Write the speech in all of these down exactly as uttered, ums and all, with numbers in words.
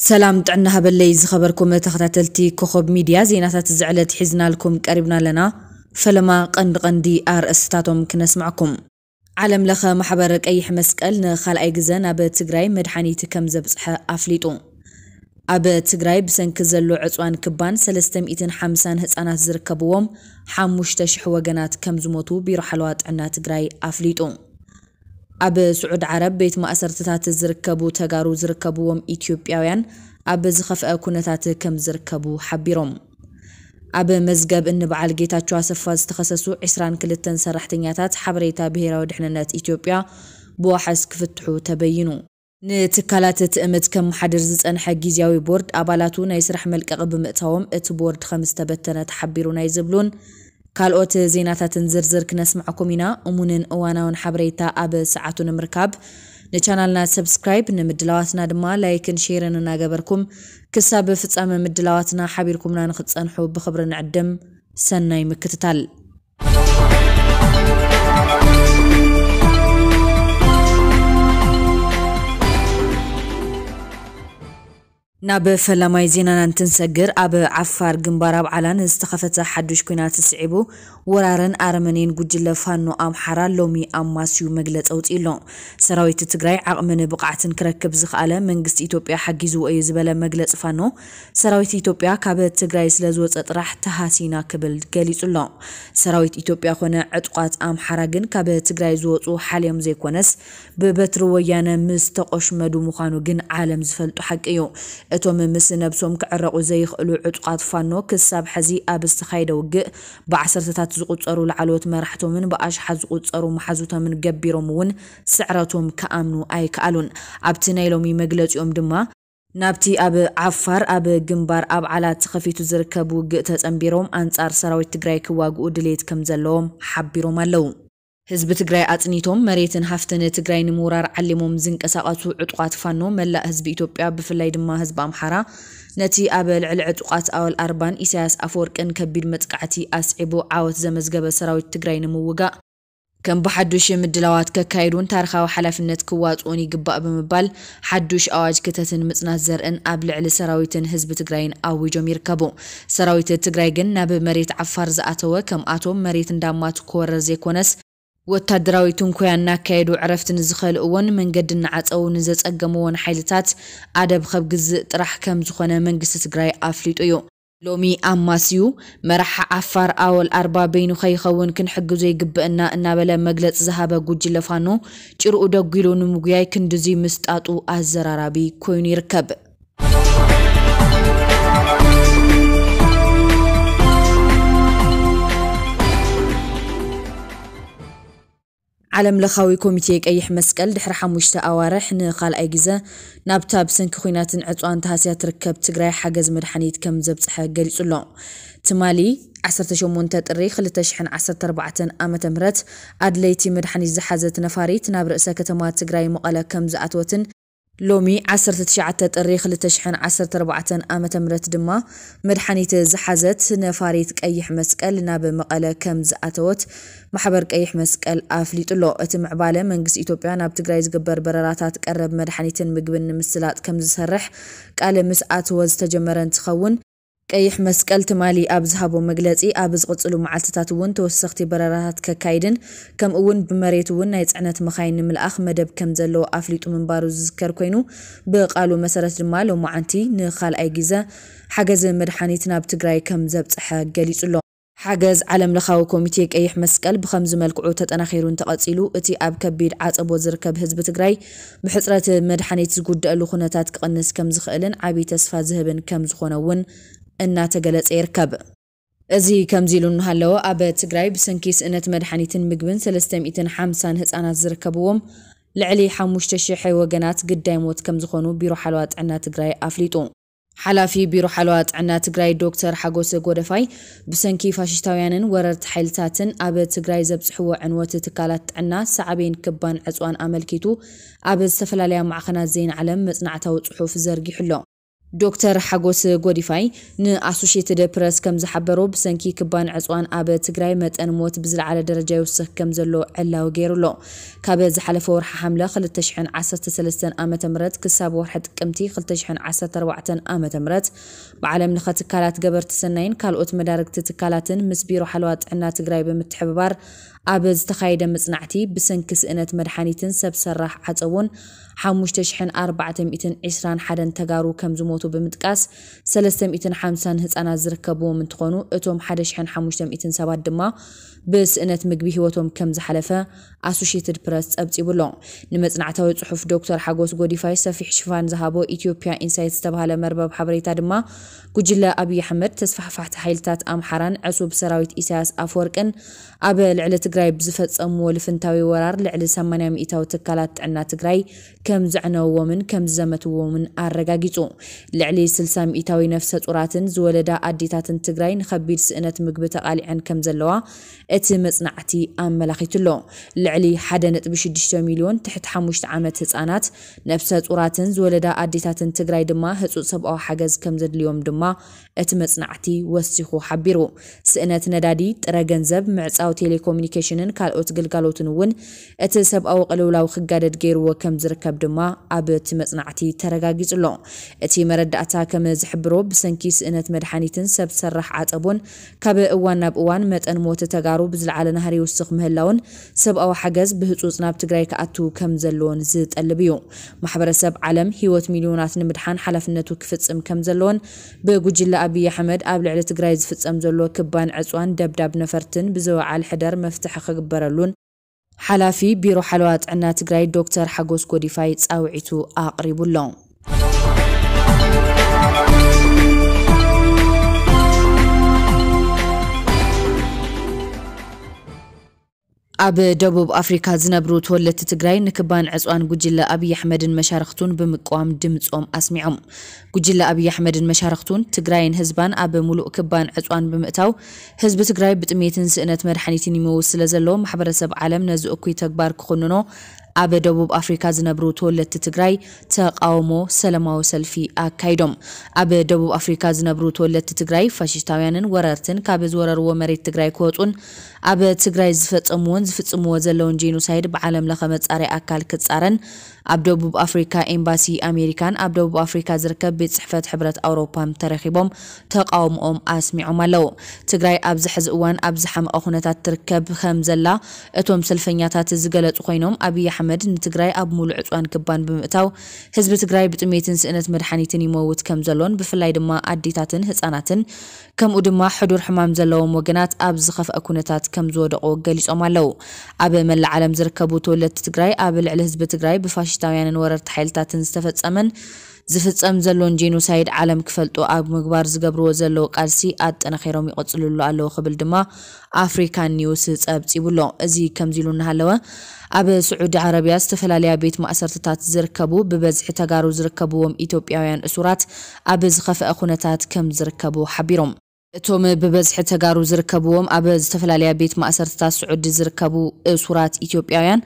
سلام تعنا هبلي زخبركم تختاتلتي كوكب ميديا زيناتات زعلت حزنا لكم قريبنا لنا فلما قند قندي ار استاتهم كنسمعكم عالم لخ محبرك اي مسكل نخال اي جزان اب تግራይ مدحانيت كم زبصح افليطو اب تግራይ بسنك زلو عصوان كبان ثلاثمائة وخمسين ህፃናት ዝርከብዎም خمسة آلاف ወገናት كم زموتو بيرو حلوات عنا تግራይ افليطو اب سعود عرب بيت مأسرتات زركبو تغارو زركبوهم إثيوبياوያን اب زخفأ كونتات كم زركبو حبيروم اب مزغب ان بعل ጌታቸው አሰፋ ዝተخصصو عشرين كلتن ሰራሕተኛታት حبريتا ብሄራዊ ድሕንነት ኢትዮጵያ بوحس ክፍትሑ ተበይኑ ንትካላት ትእምት ከም ሓድር ዝጸንሐ ጊዜያዊ ቦርድ አባላቱ ናይ ስራሕ መልቀቕ ብምእታዎም እቲ ቦርድ خمس ተበተነ ተሓቢሩ ናይ ዝብሉን ካልኦት ዜናታትን ዝርዝር ክነስማዕኩም ኢና እሙንን እዋናውን ሓበሬታ ኣብ ሰዓቱን ምርካብ ንቻናልና ሰብስክራይብ ንምድላዋትና ድማ ላይክን ሼርን እናገበርኩም ክሳብ ፍጻመ ምድላዋትና ሓቢርኩምና ንኽጸንሑ ብኽብሪ ንዕድም ሰናይ ምክትታል ناب فلماي زينانا تنسجر أب عفار جنبار أبعلا استخفت حدوش كنا تسعبو ورارن أرمنين جوجل فانو أم حرا لومي أم ماسيو مجلت أو تيلون سراويت تجري عقمن بقعة كركب زخالة من قص إثيوبيا حجزو أي زبالة مجلت فانو سراويت إثيوبيا كابت تجري سلازوت أطرح تهاسينا قبل جالس الله سراويت إثيوبيا خنا عتقات أم حراجن كابت تجري زوت وحاليم زي كونس ببترو ويانا مستقش مدو مخانو جن عالم زفلت حق أيو اتوم مس نبسوم كعرقو زي خلو عطقات فانو كساب حزي ابستخايده وق بعشرتات زقصرو لعلوت مرحتو من باش حزقصرو محزوتا من جبيروم ون سعراتهم كامنو اي كالون ابتنايلومي مغلصيوم دما نابتي اب عفار اب جنبار ابعلا تخفيتو زركبو وق تصنبيروم انصار سراويت تግራይ ክዋግኡ ድሌት ከም ዘለዎም ሓቢሮም ኣለው حزب تግራይ አጽኒቶም መሬትን ሃፍትን ትግራይ ንሙራር ዓሊሞም ዝንቀሳቀሱ ዕጡቃት ፋኖ መላእ ህዝብ ኢትዮጵያ ብፍላይ ድማ ህዝብ አምሓራ ነቲ አበል ልዕል ዕጡቃት ኣወል አርባን ኢሳያስ አፈወርቅን ከቢድ መጥቃዕቲ አስዒቦ ዓወት ዘመዝገበ ሰራዊት ትግራይ ንምውጋ ከም በሐዱሽ ምድላዋት ከካይዱን ታሪኻዊ ሓላፍነት ክዋጽኡን ይግባእ ብምባል ሓዱሽ አዋጅ ከተትን ምጽናት ዘርአን ኣብ ልዕሊ ሰራዊትን ህዝብ ትግራይን ኣዊጆም ይርከቡ ሰራዊት ትግራይ ግን ናብ መሬት ዓፋር ዝኣተወ ከም ኣቶም መሬት እንዳማቱ ክወረር ዘይኮነስ ወታደራዊ ትንኮያና ካይዱ ዕረፍትን ዝኸልእዎን መንገድን ዓጸውን ዘጸገመውን ሓይልታት ኣደብ ኸብግዝ ጥራሕ ከም ዝኾነ መንግስቲ ትግራይ ኣፍሊጡ እዩ ሎሚ ኣማስዩ መራሓ ዓፋር ኣወል አርባ በይኑ ኸይኸውን ክንሕግዞ ይግብአና እናበለ መግለጽ ዝሃበ ጉጅለ ፋኖ ጭርኡ ደጉሉ ንምጉያይ ክንድዚ ምስጣጡ ኣዘራራቢ ኮይኑ ይርከብ عالم لخاوي كوميتي قيح مسقل دحر حموشته اوارح نخال ايجزه نابتاب سنك خويناتن عصوان تهاسيا تركب تግራይ حجز مدحنيت كم زبصح غليصلو تمالي عشرة وثمانية ጥሪ ألفين وعشرة وأربعة ዓመተ ምህረት አድለይቲ መድሐኒት ዝሓዘት ነፋሪት ናብ ርእሰ ከተማ ትግራይ መቐለ ከም ዝኣትወትን ሎሚ عشرة وتسعة ጥሪ ألفين وعشرة وأربعة ዓመተ ምህረት ድማ መድሐኒት ዝሓዘት ነፋሪት ቀይሕ መስቀል ናብ መቐለ ከም ዝኣተወት محبر قيح مسقل افليطلو ات معباله منግስት ኢትዮጵያ ናብ ትግራይ ዝግበር በረራታት ቀረብ መድሐኒትን ምግብን ምስላጥ ከም ዝሰርሕ ቃለ ምስዓት ወዝ ተጀመረን ትኸውን قيح مسقل تمالي ኣብ ዝሃቦ መግለጺ ኣብ ዝቕጽሉ መዓልትታት ውን ተወሰኽቲ በረራታት ከካይድን ከም እውን ብመሬት ውን ናይ ጽዕነት መኻይን ንምልኣኽ መደብ ከም ዘለዎ ኣፍሊጡ ምንባሩ ዝዝከር ኮይኑ ብቃሉ መሰረት ድማ ሎማዓንቲ ንኻልኣይ ግዜ ሓገዝ መድሐኒት ናብ ትግራይ ከም ዘብጽሐ ገሊጹሎ حجز عالم لخاو كوميتي قيح مسقل بخمس ملكعو تطناخيرون تقصيلو اتي اب كبيد عصبو زركب حزب تግራይ بحصرت مدحنيت ዝጉደሉ ኩነታት ክቀንስ ከም ዝኽእልን ዓቢ ተስፋ ዝህብን ከም ዝኾነውን እና ተገለጸ ይርከብ እዚ ከም ዚሉን ሃለው ኣብ ትግራይ ብሰንኪስ እነት መድሐኒትን ምግብን ثلاثمائة وخمسين ህፃናት ዝርከብዎም ልዕሊ خمسة آلاف ወገናት ግዳይ ሞት ከም ዝኾኑ ቢሮ ሓልዋት ዕና ትግራይ ኣፍሊጡ حلافي بيرو حلوات عنا تግራይ دكتور حاجوس غودفاي بسنكي فاششتاويانن وررت حيلتاتن اب تግራይ زبصحو ዕንወት ትካላት عنا سعبين كبان عصوان املكيتو اب استفلاليا معخنات زين علم مصنعتاو صحف زرغيحلو دكتور حاجوس غوديفاي ن اسوشيتد بريس كم زحبرو بسنكي كبان عصوان اب تግራይ መጠን ሞት ብዝለዓለ ደረጃ ይውስኽ ከም ዘሎ ዕላው ገይሩሎ ካብ ዝሓለፈ ወርሕ ሓምለ ክልተ ሽሕን ዓሰርተ ሰለስተ ዓመተ ምህረት ክሳብ ወርሕ ጥቅምቲ ክልተ ሽሕን ዓሰርተ ኣርባዕተ ዓመተ ምህረት ብዓለም ለኸ ትካላት ገበርቲ ሰናይን ካልኦት መዳርግቲ ትካላትን ምስ ቢሮ ሓለዋ ጥዕና ትግራይ ብምትሕብባር ኣብ ዝተኻየደ መጽናዕቲ ብሰንኪ ስእነት መድሓኒትን ሰብ ሰራሕ ዓፀውን ሓሙሽተ ሽሕን ኣርባዕተ ሚእትን ዒስራን ሓደን ተጋሩ ከም ዝሞቱ ብምጥቃስ ሰለስተ ሚእትን ሓምሳን ህፃናት ዝርከብዎም እንትኾኑ እቶም ሓደ ሽሕን ሓሙሽተ ሚእትን ሰባት ድማ ብስእነት ምግቢ ህይወቶም ከም ዝሓለፈ ኣሶሺየትድ ፕረስ ጸብጺብሎ ንመጽናዕታዊ ጽሑፍ ዶክተር ሓጎስ ጎዲፋይ ሰፊሕ ሽፋን ዝሃቦ ኢትዮጵያ ኢንሳይት ዝተባሃለ መርበብ ሓበሬታ ድማ ጉጅለ ኣብይ ኣሕመድ ተስፋሕፋሕቲ ሓይልታት ኣምሓራን ዕሱብ ሰራዊት ኢሳያስ ኣፈወርቅን ኣብ ልዕሊ ትግራይ ብዝፈጸምዎ ልፍንታዊ ወራር ልዕሊ ሰማንያ ሚእታዊ ትካላት ጥዕና ትግራይ ከም ዘዕነውዎምን ከም ዘመትዎምን ኣረጋጊጹ ልዕሊ ስልሳ ሚእታዊ ነፍሰ ጡራትን ዝወለዳ ኣዴታትን ትግራይ ንኸቢድ ስእነት ምግቢ ተቓሊዐን ከም ዘለዋ እቲ መጽናዕቲ ኣመላኺቱሎ ልዕሊ ሓደ ነጥቢ ሽዱሽተ ሚልዮን ትሕቲ ሓሙሽተ ዓመት ህፃናት ነፍሰ ጡራትን ዝወለዳ ኣዴታትን ትግራይ ድማ ህጹጽ ሰብኣዊ ሓገዝ ከም ዘድልዮም ድማ እቲ መጽናዕቲ ወሲኹ ሓቢሩ ስእነት ነዳዲ ጥረ ገንዘብ ምዕጻው ቴሌኮሙኒኬሽንን ካልኦት ግልጋሎትን እውን እቲ ሰብኣዊ ቅልውላው ክጋደድ ገይርዎ ከም ዝርከብ ድማ ኣብ እቲ መጽናዕቲ ተረጋጊጹሎ እቲ መረዳእታ ከም ዝሕብሮ ብሰንኪ ስእነት መድሓኒትን ሰብ ሰራሕ ዓፀቦን ካብ እዋን ናብ እዋን መጠን ሞት ተጋሩ ብዝለዓለ ናህሪ ውስኽ ምህላውን ሰብኣዊ ሓገዝ ብህጹጽ ናብ ትግራይ ከኣቱ ከም ዘለዎን ዝጠልብ እዩ ማሕበረሰብ ዓለም ህይወት ሚልዮናት ንምድሓን ሓላፍነቱ ክፍጽም ከም ዘለዎን ብጉጅለ ኣብይ ኣሕመድ ኣብ ልዕሊ ትግራይ ዝፍጸም ዘሎ ክባን ዕጽዋን ደብዳብ ነፈርትን ብዝወዓል ሕደር መፍትሒ ክግበረሉን ሓላፊ ቢሮ ሓለዋ ጥዕና ትግራይ ዶክተር ሓጎስ ጎዲፋይ ጻውዒቱ ኣቕሪቡሎ ኣብ ደቡብ ኣፍሪካ ዝነብሩ ተወለድቲ ትግራይ ንክባን ዕጽዋን ጉጅለ ኣብይ ኣሕመድን መሻርክቱን ብምቋም ድምጾም ኣስሚዖም ጉጅለ ኣብይ ኣሕመድን መሻርክቱን ትግራይን ህዝባን ኣብ ሙሉእ ክባን ዕጽዋን ብምእታው ህዝቢ ትግራይ ብጥሜትን ስእነት መድሓኒትን ይመውስ ስለዘሎ ማሕበረሰብ ዓለም ነዚ እኩይ ተግባር ክኹንኖ ኣብ ደቡብ ኣፍሪካ ዝነብሩ ተወለድቲ ትግራይ ተቃውሞ ሰላማዊ ሰልፊ ኣካይዶም ኣብ ደቡብ ኣፍሪካ ዝነብሩ ተወለድቲ ትግራይ ፋሽስታውያንን ወረርትን ካብ ዝወረርዎ መሬት ትግራይ ክወጹን ኣብ ትግራይ ዝፈጸምዎን ዝፍጽምዎ ዘለውን ጄኖሳይድ ብዓለም ለኸ መጻረይ ኣካል ክጻረን ኣብ ደቡብ ኣፍሪካ ኤምባሲ ኣሜሪካን ኣብ ደቡብ ኣፍሪካ ዝርከብ ቤት ጽሕፈት ሕብረት ኣውሮፓን ተረኺቦም ተቃውሞኦም ኣስሚዖም ኣለዉ ትግራይ ኣብ ዝሕዚ እዋን ኣብ ዝሓመቐ ኩነታት ትርከብ ከም ዘላ እቶም ሰልፈኛታት ዝገለጹ ኮይኖም ኣብይ ኣሕመድ ንትግራይ ኣብ ሙሉእ ዕጽዋን ክባን ብምእታው ህዝቢ ትግራይ ብጥሜትን ስእነት መድሓኒትን ይመውት ከም ዘሎን ብፍላይ ድማ ኣዴታትን ህፃናትን ከምኡ ድማ ሕዱር ሕማም ዘለዎም ወገናት ኣብ ዝኸፍአ ኩነታት ከም ዝወደቑ ገሊጾም ኣለዉ ኣብ መላእ ዓለም ዝርከቡ ተወለድቲ ትግራይ ኣብ ልዕሊ ህዝቢ ትግራይ ብፋሽስታውያንን ወረርቲ ሓይልታትን ዝተፈጸመን ዝፍጸም ዘሎን ጄኖሳይድ ዓለም ክፈልጡ ኣብ ምግባር ዝገብርዎ ዘለዉ ቃልሲ ኣጠናኺሮም ይቕጽልሉ ኣለዉ ክብል ድማ ኣፍሪካን ኒውስ ጸብጺቡሎ እዚ ከምዚ ኢሉ እናሃለወ ኣብ ስዑዲ ዓረብያ ዝተፈላለያ ቤት ማእሰርትታት ዝርከቡ ብበዝሒ ተጋሩ ዝርከብዎም ኢትዮጵያውያን እሱራት ኣብ ዝኸፍአ ኩነታት ከም ዝርከቡ ሓቢሮም እቶም ብበዝሒ ተጋሩ ዝርከብዎም ኣብ ዝተፈላለያ ቤት ማእሰርትታት ስዑዲ ዝርከቡ እሱራት ኢትዮጵያውያን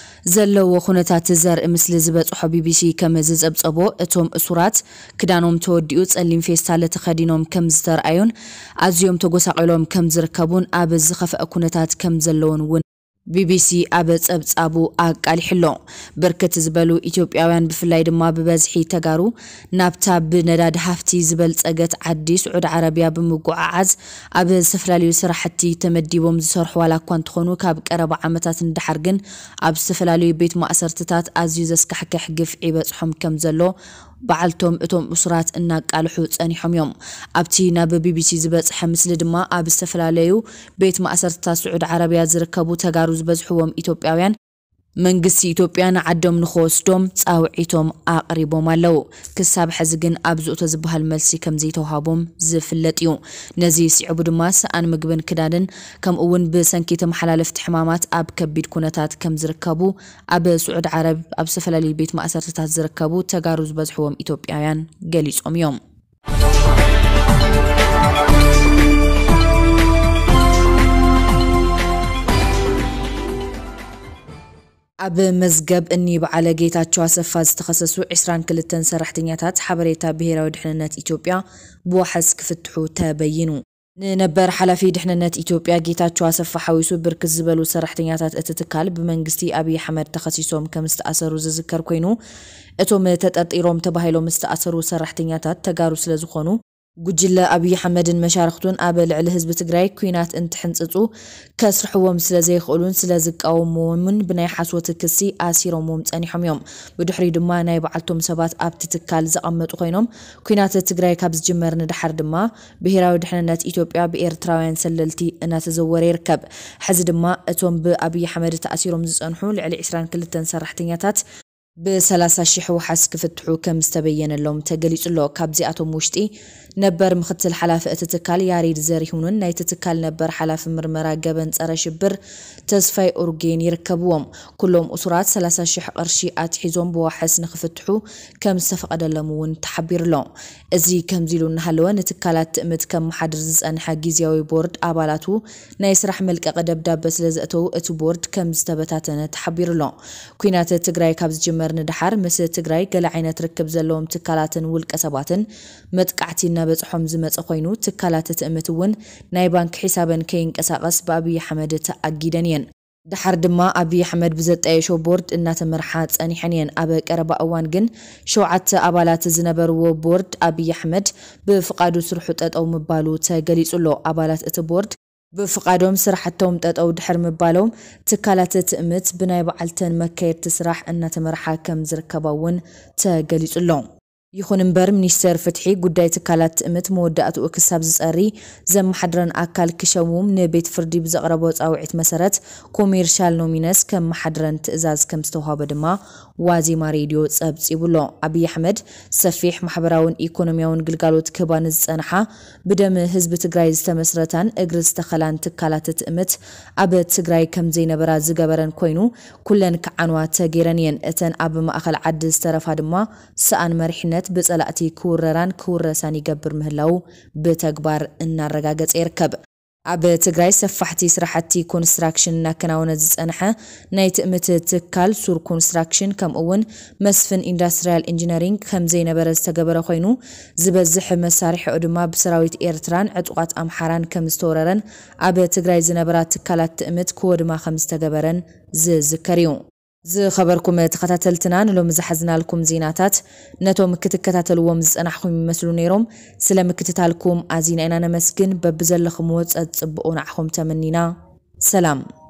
ዘለዎ ኩነታት ዘርኢ ምስሊ ዝበጽሖ ቢቢሲ ከም ዝጸብጸቦ እቶም እሱራት ክዳኖም ተወዲኡ ጸሊም ፌስታል ተኸዲኖም ከም ዝተርኣዩን ኣዝዮም ተጎሳቂሎም ከም ዝርከቡን ኣብ ዝኸፍአ ኩነታት ከም ዘለውን እውን ቢቢሲ ኣብ ጸብጻቡ ኣቃሊሕሎ በርከት ዝበሉ ኢትዮጵያውያን ብፍላይ ድማ ብበዝሒ ተጋሩ ናብታ ብነዳድ ሃፍቲ ዝበልጸገት ዓዲ ስዑድ ዓረብያ ብምጉዓዓዝ ኣብ ዝተፈላለዩ ስራሕቲ ተመዲቦም ዝሰርሑ ዋላ እኳ እንትኾኑ ካብ ቀረባ ዓመታት እንዳሓር ግን ኣብ ዝተፈላለዩ ቤት ማእሰርትታት ኣዝዩ ዘስካሕክሕ ግፍዒ በጽሖም ከም ዘሎ بعلتهم اتهم أسرات إنك قالحو تصنيحهم يوم أبتي ناب بي بي سي زبصح مثل دما أب استفلاليو بيت مأسرة سعود عربية زركبو تجاروز بزحوهم إثيوبيان منجسي إثيوبيان عدم نخوستهم تصاوعيتهم أقربهم لو كساب حزقن أبزو تزبها الملسي كم زيتو هابهم زفلتيو نزي سعبو دماس أن مقبن كدادن كم أون بسنكيتم حلال افتحمامات أب كبيد كونتات كم زركبو أب سعود عرب أب سفلالي بيت مأسرة زركبو تجاروز بزحوهم إثيوبيان جاليسهم يوم ኣብ መዝገብ እኒ በዓለ ጌታቸው ኣሰፋ ዝተኸሰሱ عشرين وكلتا ሰራሕተኛታት ሓበሬታ ብሄራዊ ድሕንነት ኢትዮጵያ ብዋሕስ ክፍትሑ ተበይኑ ንነበር ሓላፊ ድሕንነት ኢትዮጵያ ጌታቸው ኣሰፋ ሓዊሱ ብርክት ዝበሉ ሰራሕተኛታት እቲ ትካል ብመንግስቲ ኣብይ ኣሕመድ ተኸሲሶም ከም ዝተኣሰሩ ዝዝከር ኮይኑ እቶም ተጠርጢሮም ተባሂሎም ዝተኣሰሩ ሰራሕተኛታት ተጋሩ ስለ ዝኾኑ ጉጅለ ኣብይ ኣሕመድን መሻርክቱን ኣብ ልዕሊ ህዝቢ ትግራይ ኩናት እንትሕንጽጹ ከስርሕዎም ስለ ዘይኽእሉን ስለ ዝቃወምዎምን ብናይ ሓስወት ክሲ ኣሲሮምዎም ጸኒሖም እዮም ብድሕሪ ድማ ናይ በዓልቶም ሰባት ኣብቲ ትካል ዘቐመጡ ኮይኖም ኩናት ትግራይ ካብ ዝጅመር ንድሓር ድማ ብሄራዊ ድሕንነት ኢትዮጵያ ብኤርትራውያን ሰለልቲ እናተዘወረ ይርከብ ሕዚ ድማ እቶም ብኣብይ ኣሕመድ ተኣሲሮም ዝጸንሑ ልዕሊ عشرين وكلتا ሰራሕተኛታት بثلاثة شح وحس كفتحو كم استبينلهم تجليسلو كابزياتهم وشتي نبر مختل حلاف اتتكال ياريد زاريهونن ناي تتكال نبر حلاف مرمرا جبن صار شبر تصفي اورجين يركبوهم كلهم اصرات ثلاثة شح قرشي اتحيزهم بوحس نخفتحو كم استفقدلمون تحبير لهم ازي كم زيلون هلوان تكالات تእምት كم محدر زنحا غيزياوي بورد ابالاتو ناي سرح ملك قدب دابس لزاتو اتو بورد كم استبتاتنا تحبير لهم كوينات تግራይ ካብዝ ندحر مثل تግራይ ገለ ዓይነት ርክብ ዘለዎም ትካላትን ውልቀሰባትን መጥቃዕቲና በጽሖም ዝመጽ ኮይኑ ትካላት ትእምት እውን ናይ ባንክ ሒሳበን ከይንቀሳቀስ በአብይ አሕመድ ተአጊደን የን دحر دما أبي أحمد بزطايشو بورد إنها تمرحا ጸኒሐን ኣብ ቀረባ እዋን ግን ሸውዓተ ኣባላት ዝነበርዎ ቦርድ أبي أحمد بفقادو ስርሑ ጠጠው ምባሉ ተገሊጹሎ ኣባላት እቲ ቦርድ بفقادهم سرحتهم تأو دحر مبالهم تكالات تأمت بناي بعلتن مكير تسرح أن تمرحا كم زركباون تقليس اللون يخون مبر منيستر فتحي قداي تكالات تأمت مودات وكساب زساري زم محدران أكال كشوم نبيت فردي بزغربوت أو عيت مسارات كوميرشال نومينس كم محدران تأزاز كم ستوها بدما وازي ما ريديو تسابس يبولون أبي أحمد سفيح محبراون إيكونوميون قلقالوت كبان الزنحة بدم هزب تقراي زتمسرتان اقرز تخلان تكالات تأمت أب تقراي كم زين برا زقابران كوينو كلن كعنوات تاقيرانيين اتن أب ما أخل عد استرف هادما سأن مرحنة بسألاتي كورران كورساني قبر مهلاو بتكبار النرقاقات إركب أب تقراي سفحتي سرحتي كونستراكشن ناكناونا زنحة ناي تأمت تكال سور كونستراكشن كم أون مسفن اندستريال انجينيرينج كم زين برز تقبر خوينو زبزح مسارح أدما بسراويت إيرتران عطوقات أمحاران كم استورران أب تقراي زنبرات تكالات تأمت كودما خمس تقبران زذكريون زي خبركم تخطاتلتنا نلو مزحزنا لكم زيناتات نتو مكتكتاتلوهم زنحكم يمثلو نيروم سلام مكتتالكم عزين اينا نمسكن ببزل خموت اتصبقون عخم تمنينا سلام